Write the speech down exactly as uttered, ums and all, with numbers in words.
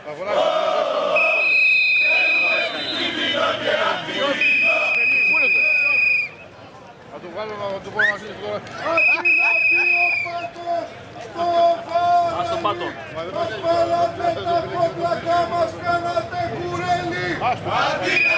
Θα του βγάλω να του πω μαζί του τώρα. Ας το πάτο. Μας βάλατε τα φωτλακά μας, κάνατε κουρέλι.